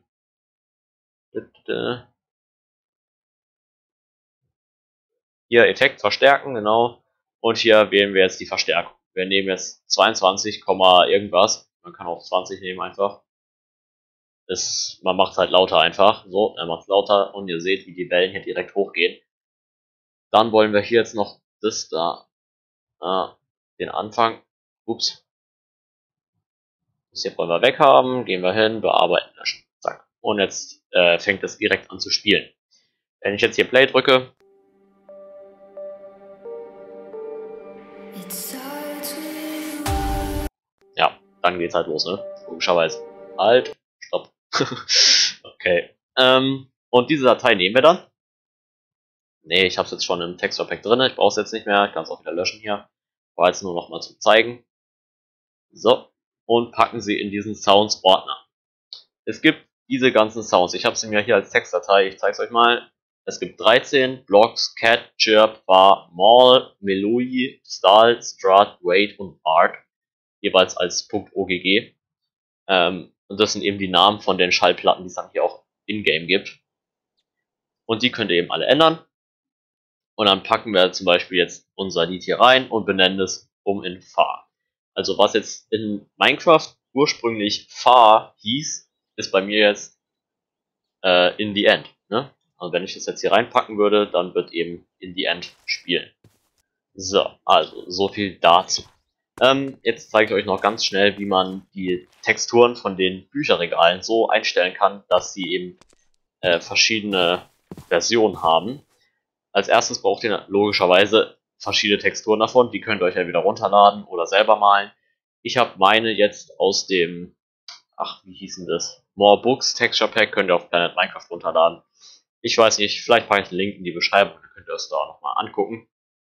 S1: Hier Effekt verstärken, genau. Und hier wählen wir jetzt die Verstärkung. Wir nehmen jetzt 22, irgendwas. Man kann auch 20 nehmen einfach. Man macht es halt lauter einfach. So, er macht es lauter und ihr seht, wie die Wellen hier direkt hochgehen. Dann wollen wir hier jetzt noch das da, den Anfang. Ups. Das hier wollen wir weghaben. Gehen wir hin, bearbeiten, löschen. Zack. Und jetzt fängt es direkt an zu spielen. Wenn ich jetzt hier Play drücke, ja, dann geht's halt los, ne? Logischerweise. Halt, stopp. Okay. Und diese Datei nehmen wir dann. Ne, ich habe es jetzt schon im Textverpack drin. Ich brauche es jetzt nicht mehr. Ich kann es auch wieder löschen hier. War jetzt nur noch mal zum zeigen. So. Und packen sie in diesen Sounds-Ordner. Es gibt diese ganzen Sounds. Ich habe sie mir hier als Textdatei. Ich zeige es euch mal. Es gibt 13 Blocks, Cat, Chirp, Bar, Mall, Meloi, Stall, Strat, Wait und Art. Jeweils als .ogg. Und das sind eben die Namen von den Schallplatten, die es dann hier auch in-game gibt. Und die könnt ihr eben alle ändern. Und dann packen wir zum Beispiel jetzt unser Lied hier rein und benennen es um in Far. Also was jetzt in Minecraft ursprünglich Far hieß, ist bei mir jetzt in the End. Ne? Also wenn ich das jetzt hier reinpacken würde, dann wird eben in the End spielen. So, also so viel dazu. Jetzt zeige ich euch noch ganz schnell, wie man die Texturen von den Bücherregalen so einstellen kann, dass sie eben verschiedene Versionen haben. Als erstes braucht ihr logischerweise verschiedene Texturen davon, die könnt ihr euch ja wieder runterladen oder selber malen. Ich habe meine jetzt aus dem, wie hieß denn das? More Books Texture Pack, könnt ihr auf Planet Minecraft runterladen. Ich weiß nicht, vielleicht packe ich einen Link in die Beschreibung, dann könnt ihr es da nochmal angucken.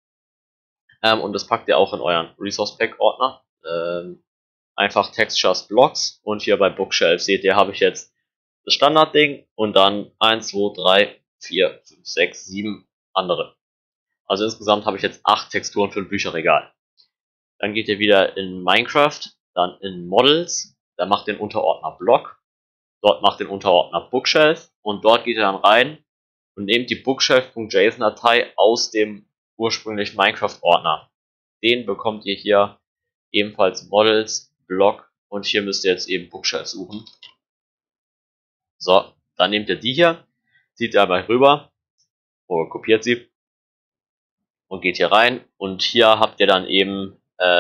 S1: Und das packt ihr auch in euren Resource Pack Ordner. Einfach Textures Blocks und hier bei Bookshelf seht ihr, habe ich jetzt das Standardding und dann 1, 2, 3, 4, 5, 6, 7 andere. Also insgesamt habe ich jetzt 8 Texturen für ein Bücherregal. Dann geht ihr wieder in Minecraft, dann in Models, da macht den Unterordner Block, dort macht den Unterordner Bookshelf und dort geht ihr dann rein und nehmt die Bookshelf.json-Datei aus dem ursprünglichen Minecraft-Ordner. Den bekommt ihr hier ebenfalls Models, Block und hier müsst ihr jetzt eben Bookshelf suchen. So, dann nehmt ihr die hier, zieht ihr dabei rüber oder kopiert sie und geht hier rein und hier habt ihr dann eben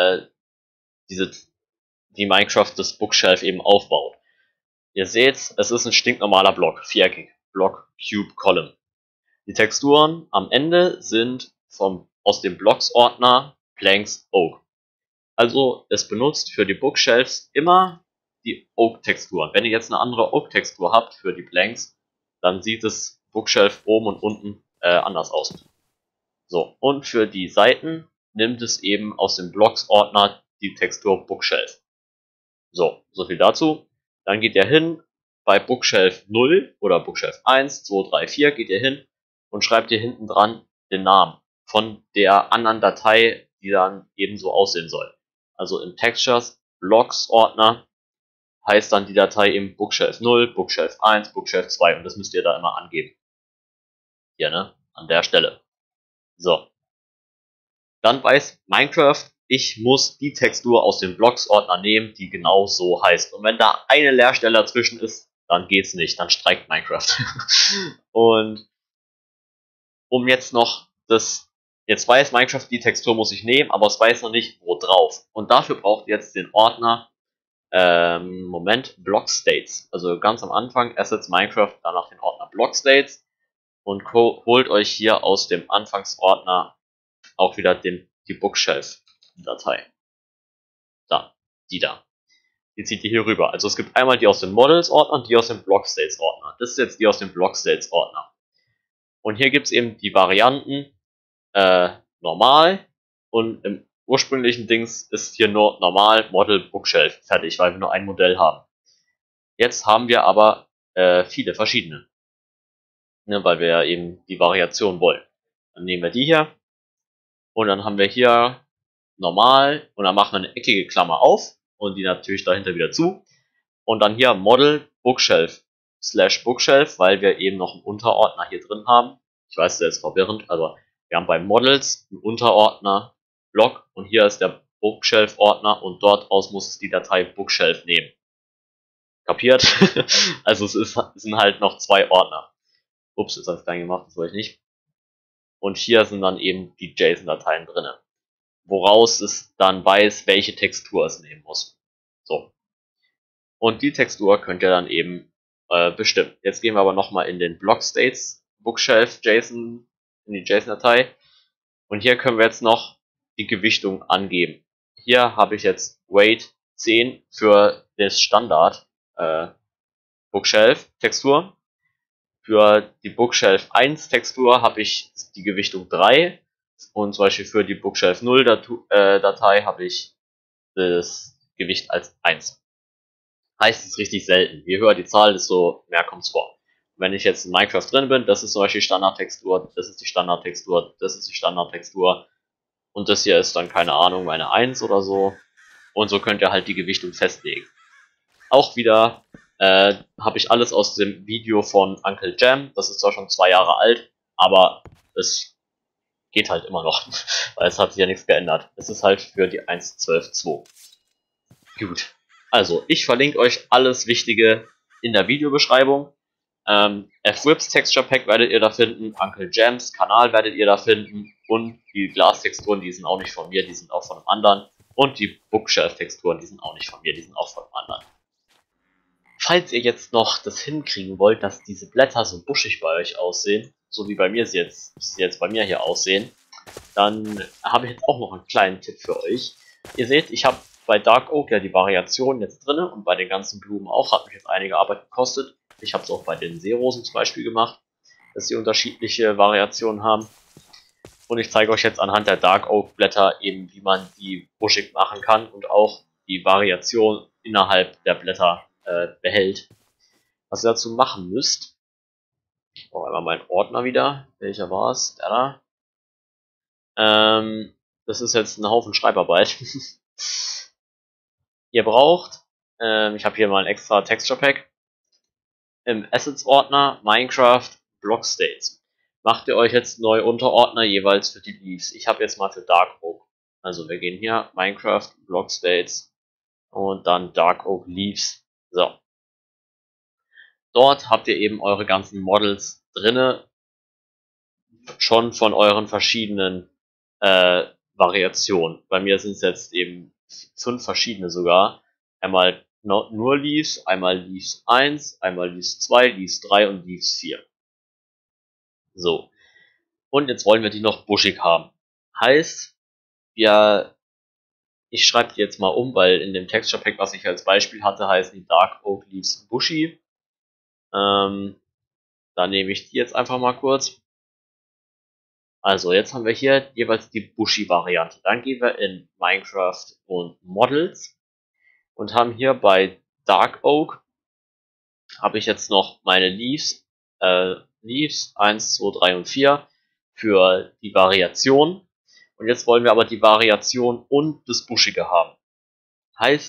S1: wie Minecraft das Bookshelf eben aufbaut. Ihr seht, es ist ein stinknormaler Block, viereckig, Block, Cube, Column. Die Texturen am Ende sind aus dem Blocks-Ordner Planks Oak. Also es benutzt für die Bookshelves immer die Oak-Texturen. Wenn ihr jetzt eine andere Oak-Textur habt für die Planks, dann sieht das Bookshelf oben und unten anders aus. So, und für die Seiten nimmt es eben aus dem Blocks-Ordner die Textur Bookshelf. So, so viel dazu. Dann geht ihr hin, bei Bookshelf 0 oder Bookshelf 1, 2, 3, 4 geht ihr hin und schreibt hier hinten dran den Namen von der anderen Datei, die dann ebenso aussehen soll. Also im Textures Blocks Ordner heißt dann die Datei eben Bookshelf 0, Bookshelf 1, Bookshelf 2 und das müsst ihr da immer angeben. Hier, ne? An der Stelle. So. Dann weiß Minecraft, ich muss die Textur aus dem Blocks-Ordner nehmen, die genau so heißt. Und wenn da eine Leerstelle dazwischen ist, dann geht's nicht, dann streikt Minecraft. Und um jetzt noch jetzt weiß Minecraft, die Textur muss ich nehmen, aber es weiß noch nicht, wo drauf. Und dafür braucht ihr jetzt den Ordner, Block States. Also ganz am Anfang Assets Minecraft, danach den Ordner Block States und holt euch hier aus dem Anfangsordner auch wieder die Bookshelf-Datei. Da, die da. Die zieht ihr hier rüber. Also es gibt einmal die aus dem Models-Ordner und die aus dem Block States-Ordner. Das ist jetzt die aus dem Block States-Ordner. Und hier gibt es eben die Varianten normal und im ursprünglichen Dings ist hier nur normal Model Bookshelf fertig, weil wir nur ein Modell haben. Jetzt haben wir aber viele verschiedene, ne, weil wir ja eben die Variation wollen. Dann nehmen wir die hier und dann haben wir hier normal und dann machen wir eine eckige Klammer auf und die natürlich dahinter wieder zu und dann hier Model Bookshelf / Bookshelf, weil wir eben noch einen Unterordner hier drin haben. Ich weiß, das ist verwirrend, aber wir haben bei Models einen Unterordner Block und hier ist der Bookshelf-Ordner und dort aus muss es die Datei Bookshelf nehmen. Kapiert? Also es sind halt noch zwei Ordner. Ups, jetzt habe ich klein gemacht, das wollte ich nicht. Und hier sind dann eben die JSON-Dateien drin, woraus es dann weiß, welche Textur es nehmen muss. So. Und die Textur könnt ihr dann eben bestimmen. Jetzt gehen wir aber nochmal in den Block States Bookshelf JSON, in die JSON-Datei. Und hier können wir jetzt noch die Gewichtung angeben. Hier habe ich jetzt Weight 10 für das Standard Bookshelf Textur. Für die Bookshelf 1 Textur habe ich die Gewichtung 3 und zum Beispiel für die Bookshelf 0 Datei habe ich das Gewicht als 1. Heißt es richtig selten. Je höher die Zahl, desto mehr kommt es vor. Wenn ich jetzt in Minecraft drin bin, das ist zum Beispiel Standardtextur, das ist die Standardtextur, das ist die Standardtextur und das hier ist dann, keine Ahnung, meine 1 oder so. Und so könnt ihr halt die Gewichtung festlegen. Auch wieder habe ich alles aus dem Video von Uncle Jam. Das ist zwar schon 2 Jahre alt, aber es geht halt immer noch, weil es hat sich ja nichts geändert. Es ist halt für die 1.12.2. Gut. Also, ich verlinke euch alles Wichtige in der Videobeschreibung. FWips Texture Pack werdet ihr da finden, Uncle Jams Kanal werdet ihr da finden und die Glastexturen, die sind auch nicht von mir, die sind auch von einem anderen. Und die Bookshelf-Texturen, die sind auch nicht von mir, die sind auch von einem anderen. Falls ihr jetzt noch das hinkriegen wollt, dass diese Blätter so buschig bei euch aussehen, so wie bei mir sie jetzt bei mir hier aussehen, dann habe ich jetzt auch noch einen kleinen Tipp für euch. Ihr seht, ich habe bei Dark Oak ja die Variation jetzt drin und bei den ganzen Blumen auch, hat mich jetzt einige Arbeit gekostet. Ich habe es auch bei den Seerosen zum Beispiel gemacht, dass sie unterschiedliche Variationen haben. Und ich zeige euch jetzt anhand der Dark Oak Blätter eben, wie man die buschig machen kann und auch die Variation innerhalb der Blätter behält. Was ihr dazu machen müsst, ich brauche einmal meinen Ordner wieder. Welcher war es? Der da. Das ist jetzt ein Haufen Schreibarbeit. Ihr braucht, ich habe hier mal ein extra Texture Pack, im Assets-Ordner Minecraft Block States. Macht ihr euch jetzt neue Unterordner jeweils für die Leaves. Ich habe jetzt mal für Dark Oak. Also wir gehen hier Minecraft Block States und dann Dark Oak Leaves. So. Dort habt ihr eben eure ganzen Models drinne, schon von euren verschiedenen Variationen. Bei mir sind es jetzt eben 5 verschiedene sogar. Einmal nur Leaves, einmal Leaves 1, einmal Leaves 2, Leaves 3 und Leaves 4. So. Und jetzt wollen wir die noch buschig haben. Heißt, ich schreibe die jetzt mal um, weil in dem Texture Pack, was ich als Beispiel hatte, heißen die Dark Oak Leaves Bushy. Da nehme ich die jetzt einfach mal kurz. Also jetzt haben wir hier jeweils die Bushy-Variante. Dann gehen wir in Minecraft und Models und haben hier bei Dark Oak habe ich jetzt noch meine Leaves 1, 2, 3 und 4 für die Variation. Und jetzt wollen wir aber die Variation und das Buschige haben. Heißt,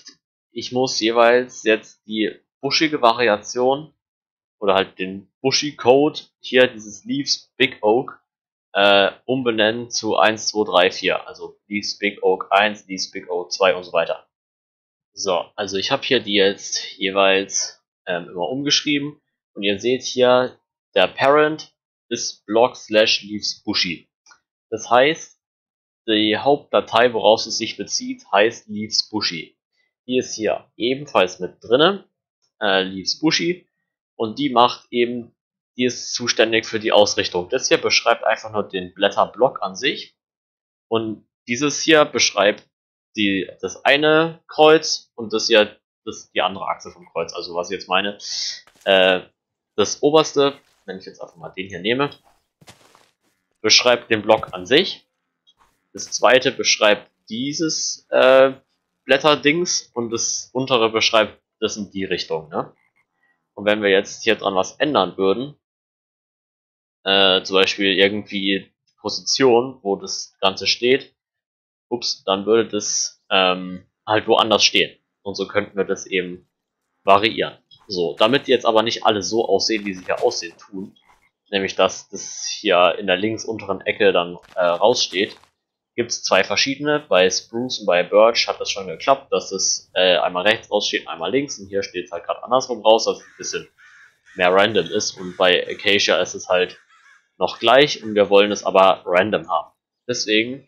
S1: ich muss jeweils jetzt die buschige Variation oder halt den Bushy-Code, hier dieses Leaves Big Oak, umbenennen zu 1, 2, 3, 4. Also Leaves Big Oak 1, Leaves Big Oak 2 und so weiter. So, also ich habe hier die jetzt jeweils immer umgeschrieben. Und ihr seht hier, der Parent ist block/leaves bushy. Das heißt, die Hauptdatei, woraus es sich bezieht, heißt leaves bushy. Die ist hier ebenfalls mit drinne, leaves bushy. Und die macht eben, die ist zuständig für die Ausrichtung. Das hier beschreibt einfach nur den Blätterblock an sich. Und dieses hier beschreibt das eine Kreuz und das hier die andere Achse vom Kreuz. Also was ich jetzt meine, das oberste, wenn ich jetzt einfach mal den hier nehme, beschreibt den Block an sich. Das zweite beschreibt dieses Blätterdings und das untere beschreibt das in die Richtung. Ne? Und wenn wir jetzt hier dran was ändern würden, zum Beispiel irgendwie Position, wo das Ganze steht, dann würde das halt woanders stehen. Und so könnten wir das eben variieren. So, damit die jetzt aber nicht alle so aussehen, wie sie hier aussehen tun, nämlich dass das hier in der links unteren Ecke dann raussteht, gibt es zwei verschiedene. Bei Spruce und bei Birch hat das schon geklappt, dass es einmal rechts raussteht, einmal links, und hier steht es halt gerade andersrum raus, dass es ein bisschen mehr random ist, und bei Acacia ist es halt noch gleich und wir wollen es aber random haben. Deswegen,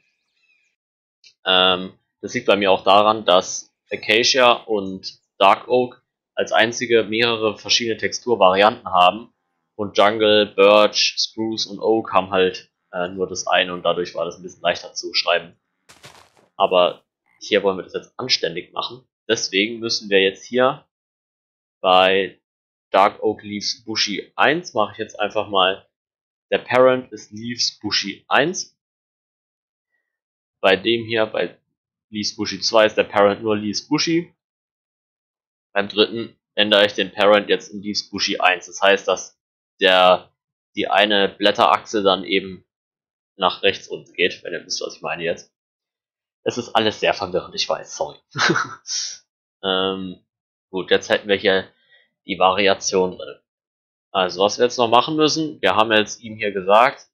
S1: das liegt bei mir auch daran, dass Acacia und Dark Oak als einzige mehrere verschiedene Texturvarianten haben und Jungle, Birch, Spruce und Oak haben halt nur das eine, und dadurch war das ein bisschen leichter zu schreiben. Aber hier wollen wir das jetzt anständig machen. Deswegen müssen wir jetzt hier bei Dark Oak Leaves Bushy 1 mache ich jetzt einfach mal, der Parent ist Leaves Bushy 1. Bei dem hier, bei Leaves Bushy 2 ist der Parent nur Leaves Bushy. Beim dritten ändere ich den Parent jetzt in Leaves Bushy 1. Das heißt, dass die eine Blätterachse dann eben nach rechts unten geht, wenn ihr wisst, was ich meine jetzt. Es ist alles sehr verwirrend, ich weiß, sorry. Gut, jetzt hätten wir hier die Variation drin. Also, was wir jetzt noch machen müssen, wir haben jetzt ihm hier gesagt,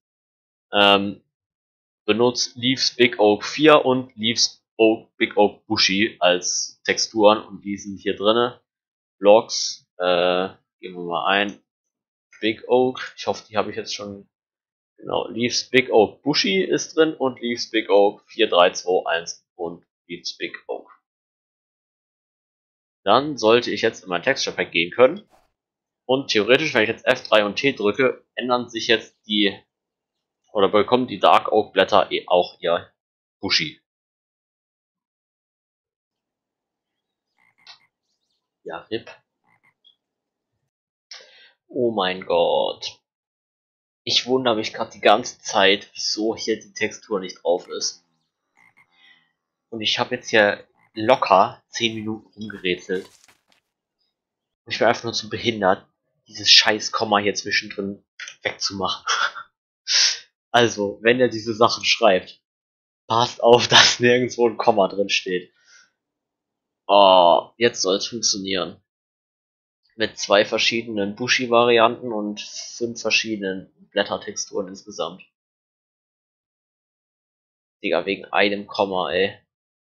S1: benutzt Leaves Big Oak 4 und Leaves Big Oak Bushy als Texturen, und die sind hier drinne. Blocks, geben wir mal ein, Big Oak, ich hoffe, die habe ich jetzt schon, genau, Leaves Big Oak Bushy ist drin und Leaves Big Oak 4, 3, 2, 1 und Leaves Big Oak. Dann sollte ich jetzt in mein Texture Pack gehen können, und theoretisch, wenn ich jetzt F3 und T drücke, ändern sich jetzt oder bekommen die Dark Oak Blätter auch ihr Bushy. Ja, RIP. Oh mein Gott. Ich wundere mich gerade die ganze Zeit, wieso hier die Textur nicht drauf ist. Und ich habe jetzt hier locker 10 Minuten rumgerätselt. Und ich bin einfach nur zu behindert, dieses scheiß Komma hier zwischendrin wegzumachen. Also, wenn ihr diese Sachen schreibt, passt auf, dass nirgendwo ein Komma drin steht. Oh, jetzt soll es funktionieren. Mit 2 verschiedenen Bushy-Varianten und 5 verschiedenen Blättertexturen insgesamt. Digga, wegen einem Komma, ey.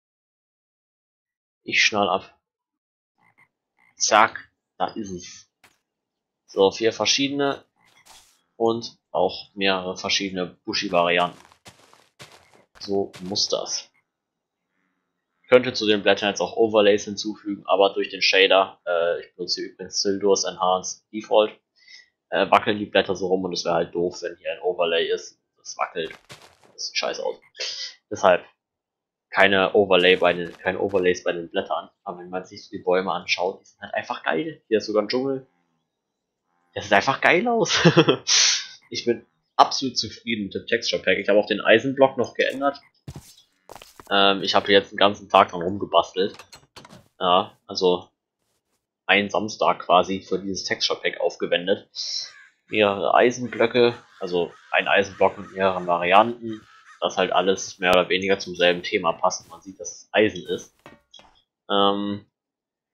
S1: Ich schnall ab. Zack, da ist es. So, 4 verschiedene und auch mehrere verschiedene Bushy-Varianten. So muss das. Ich könnte zu den Blättern jetzt auch Overlays hinzufügen, aber durch den Shader, ich benutze übrigens Sildur's Enhanced Default, wackeln die Blätter so rum, und es wäre halt doof, wenn hier ein Overlay ist. Das wackelt. Das sieht scheiße aus. Deshalb keine Overlays bei den Blättern. Aber wenn man sich so die Bäume anschaut, die sind halt einfach geil. Hier ist sogar ein Dschungel. Das sieht einfach geil aus. Ich bin absolut zufrieden mit dem Texture Pack. Ich habe auch den Eisenblock noch geändert. Ich habe jetzt den ganzen Tag dran rumgebastelt. Ja, also einen Samstag quasi für dieses Texture Pack aufgewendet. Mehrere Eisenblöcke, also ein Eisenblock mit mehreren Varianten, das halt alles mehr oder weniger zum selben Thema passt. Man sieht, dass es Eisen ist.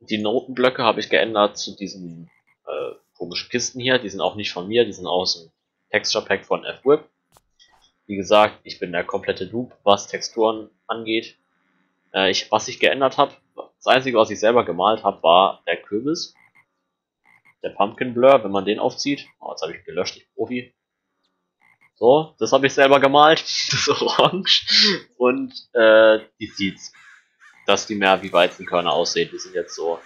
S1: Die Notenblöcke habe ich geändert zu diesen komischen Kisten hier. Die sind auch nicht von mir, die sind aus dem Texture Pack von FWhip. Wie gesagt, ich bin der komplette Noob, was Texturen angeht. Was ich geändert habe, das einzige, was ich selber gemalt habe, war der Kürbis. Der Pumpkin Blur, wenn man den aufzieht. Oh, jetzt habe ich gelöscht, ich Profi. So, das habe ich selber gemalt. Das ist orange. Und die Seeds. Dass die mehr wie Weizenkörner aussehen. Die sind jetzt so,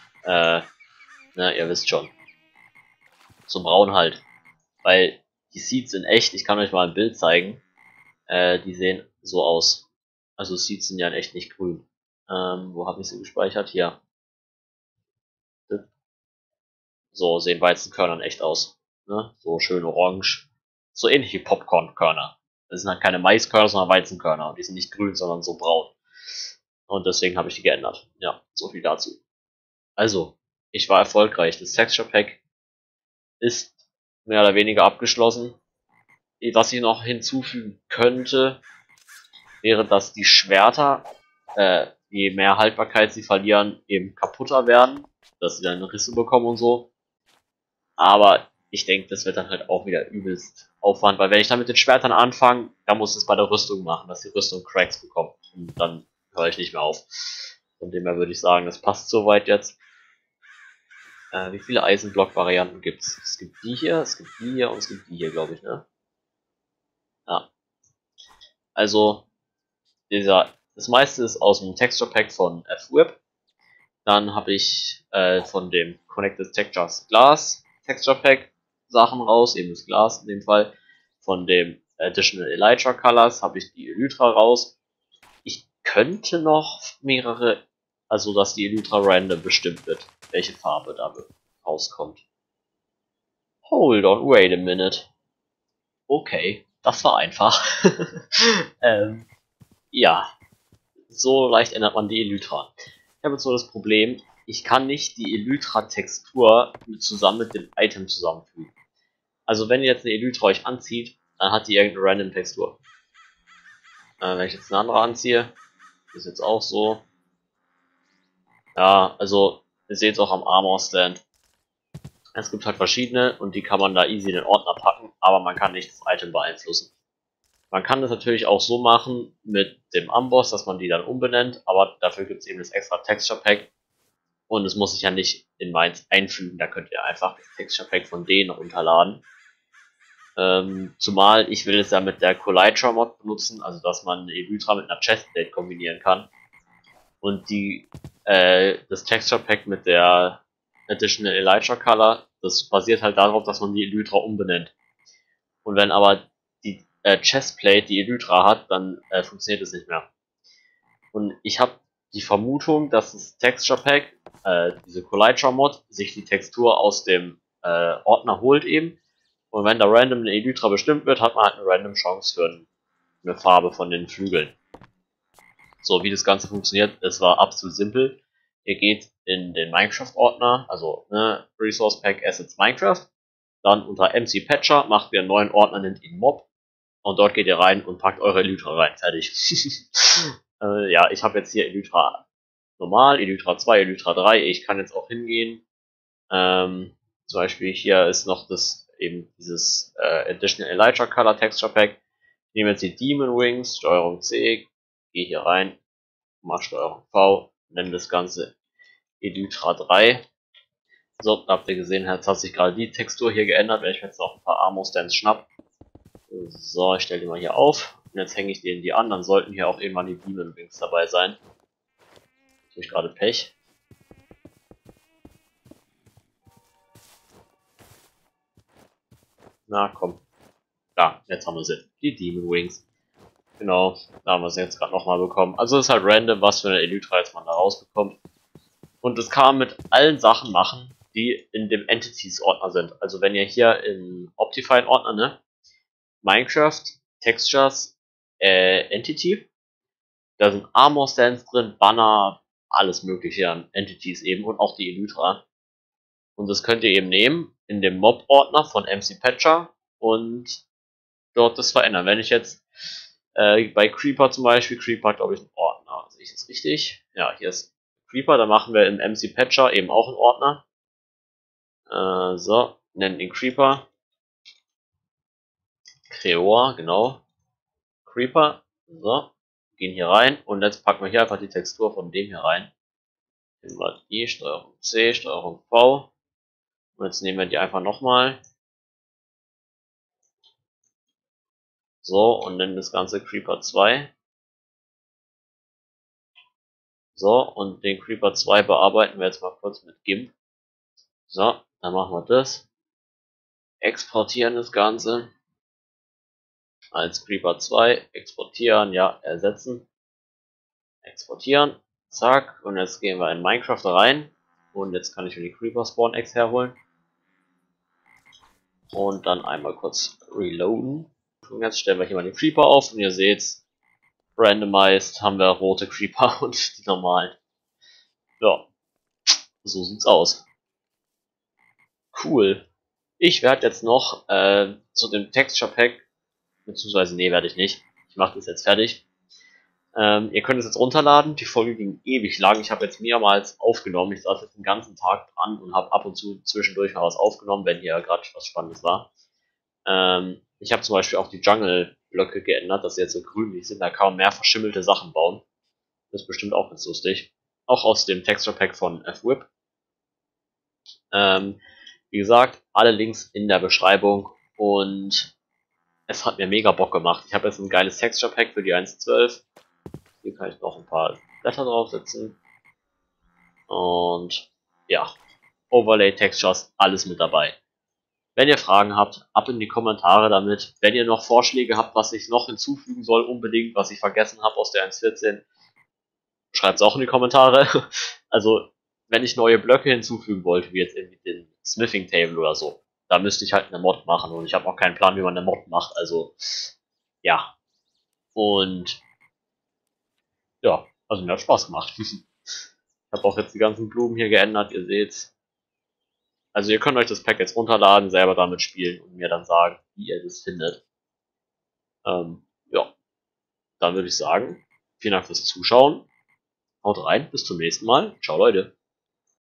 S1: ihr wisst schon. So braun halt. Weil die Seeds in echt, ich kann euch mal ein Bild zeigen. Die sehen so aus. Also Seeds sind ja in echt nicht grün. Wo habe ich sie gespeichert? Hier. So sehen Weizenkörner in echt aus. Ne? So schön orange. So ähnlich wie Popcornkörner. Das sind halt keine Maiskörner, sondern Weizenkörner. Und die sind nicht grün, sondern so braun. Und deswegen habe ich die geändert. Ja, so viel dazu. Also, ich war erfolgreich. Das Texture Pack ist mehr oder weniger abgeschlossen. Was ich noch hinzufügen könnte, wäre, dass die Schwerter, je mehr Haltbarkeit sie verlieren, eben kaputter werden. Dass sie dann Risse bekommen und so. Aber ich denke, das wird dann halt auch wieder übelst Aufwand, weil wenn ich dann mit den Schwertern anfange, dann muss es bei der Rüstung machen, dass die Rüstung Cracks bekommt. Und dann höre ich nicht mehr auf. Von dem her würde ich sagen, das passt soweit jetzt. Wie viele Eisenblock-Varianten gibt's? Es gibt die hier, es gibt die hier und es gibt die hier, glaube ich, ne? Ja. Also, das meiste ist aus dem Texture Pack von FWhip. Dann habe ich von dem Connected Textures Glass Texture Pack Sachen raus, eben das Glas in dem Fall. Von dem Additional Elytra Colors habe ich die Elytra raus. Ich könnte noch mehrere, also dass die Elytra random bestimmt wird, welche Farbe da rauskommt. Hold on, wait a minute. Okay, das war einfach. Ja, so leicht ändert man die Elytra. Ich habe jetzt nur das Problem, ich kann nicht die Elytra-Textur zusammen mit dem Item zusammenfügen. Also wenn ihr jetzt eine Elytra euch anzieht, dann hat die irgendeine random Textur. Wenn ich jetzt eine andere anziehe, ist jetzt auch so. Ja, also ihr seht es auch am Armor Stand. Es gibt halt verschiedene und die kann man da easy in den Ordner packen, aber man kann nicht das Item beeinflussen. Man kann das natürlich auch so machen mit dem Amboss, dass man die dann umbenennt, aber dafür gibt es eben das extra Texture Pack. Und es muss sich ja nicht in meins einfügen, da könnt ihr einfach das Texture Pack von denen runterladen. Zumal ich will es ja mit der Collytra Mod benutzen, also dass man Elytra mit einer Chestplate kombinieren kann. Und das Texture Pack mit der Additional Elytra Color, das basiert halt darauf, dass man die Elytra umbenennt. Und wenn aber die Chestplate die Elytra hat, dann funktioniert es nicht mehr. Und ich habe die Vermutung, dass das Texture Pack, diese Collytra Mod, sich die Textur aus dem Ordner holt eben. Und wenn da random eine Elytra bestimmt wird, hat man halt eine random Chance für eine Farbe von den Flügeln. So, wie das Ganze funktioniert, es war absolut simpel. Ihr geht in den Minecraft-Ordner, also Resource Pack Assets Minecraft, dann unter MC Patcher macht ihr einen neuen Ordner, nennt ihn Mob, und dort geht ihr rein und packt eure Elytra rein. Fertig. Ja, ich habe jetzt hier Elytra normal, Elytra 2, Elytra 3. Ich kann jetzt auch hingehen. Zum Beispiel hier ist noch dieses Additional Elytra Color Texture Pack. Ich nehme jetzt die Demon Wings, Steuerung C, gehe hier rein, mach Steuerung V, nenne das Ganze Elytra 3. So, habt ihr gesehen, jetzt hat sich gerade die Textur hier geändert, wenn ich mir jetzt noch ein paar Armor Stands schnapp. So, ich stelle die mal hier auf. Und jetzt hänge ich denen die an, dann sollten hier auch irgendwann die Demon Wings dabei sein. Jetzt habe ich gerade Pech. Na komm. Ja, jetzt haben wir sie. Die Demon Wings. Genau, da haben wir sie jetzt gerade nochmal bekommen. Also ist halt random, was für eine Elytra jetzt man da rausbekommt. Und das kann man mit allen Sachen machen, die in dem Entities-Ordner sind. Also wenn ihr hier im Optifine-Ordner, ne? Minecraft, Textures, Entity, da sind Armor Stands drin, Banner, alles mögliche an Entities eben und auch die Elytra. Und das könnt ihr eben nehmen in dem Mob-Ordner von MC Patcher und dort das verändern. Wenn ich jetzt bei Creeper zum Beispiel, Creeper hat glaube ich einen Ordner, sehe ich das richtig? Ja, hier ist Creeper, da machen wir im MC Patcher eben auch einen Ordner. So, nennen ihn Creeper. Creor, genau. Creeper. So, gehen hier rein und jetzt packen wir hier einfach die Textur von dem hier rein. Nehmen wir die, Steuerung C, Steuerung V. Und jetzt nehmen wir die einfach nochmal. So, und nennen das Ganze Creeper 2. So, und den Creeper 2 bearbeiten wir jetzt mal kurz mit GIMP. So, dann machen wir das. Exportieren das Ganze als Creeper 2. Exportieren, ja, ersetzen. Exportieren. Zack. Und jetzt gehen wir in Minecraft rein. Und jetzt kann ich mir die Creeper Spawn Eggs herholen. Und dann einmal kurz reloaden. Und jetzt stellen wir hier mal den Creeper auf. Und ihr seht, randomized haben wir rote Creeper und die normalen. Ja, so sieht's aus. Cool. Ich werde jetzt noch zu dem Texture Pack, beziehungsweise nee, werde ich nicht. Ich mache das jetzt fertig. Ihr könnt es jetzt runterladen. Die Folge ging ewig lang. Ich habe jetzt mehrmals aufgenommen. Ich saß jetzt den ganzen Tag dran und habe ab und zu zwischendurch mal was aufgenommen, wenn hier gerade was Spannendes war. Ich habe zum Beispiel auch die Jungle-Blöcke geändert, dass sie jetzt so grünlich sind. Da kann man mehr verschimmelte Sachen bauen. Das ist bestimmt auch ganz lustig. Auch aus dem Texture Pack von FWhip. Wie gesagt, alle Links in der Beschreibung und es hat mir mega Bock gemacht. Ich habe jetzt ein geiles Texture Pack für die 1.12. Hier kann ich noch ein paar Blätter draufsetzen. Und ja, Overlay, Textures, alles mit dabei. Wenn ihr Fragen habt, ab in die Kommentare damit. Wenn ihr noch Vorschläge habt, was ich noch hinzufügen soll, unbedingt, was ich vergessen habe aus der 1.14, schreibt es auch in die Kommentare. Also, wenn ich neue Blöcke hinzufügen wollte, wie jetzt irgendwie den Smithing Table oder so, da müsste ich halt eine Mod machen und ich habe auch keinen Plan, wie man eine Mod macht. Also, ja. Und ja, also mir hat Spaß gemacht. Ich habe auch jetzt die ganzen Blumen hier geändert, ihr seht's. Also ihr könnt euch das Pack jetzt runterladen, selber damit spielen und mir dann sagen, wie ihr das findet. Ja, dann würde ich sagen, vielen Dank fürs Zuschauen. Haut rein, bis zum nächsten Mal. Ciao Leute.